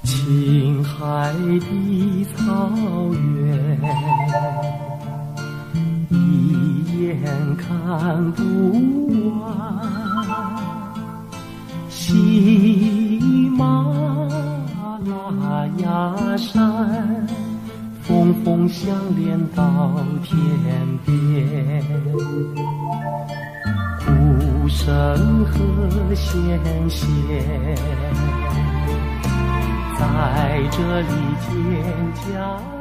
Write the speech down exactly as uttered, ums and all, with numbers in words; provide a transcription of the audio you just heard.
青海的草原，一眼看不完。喜马拉雅山，峰峰相连到天边。鼓声和弦弦，在这里蒹葭。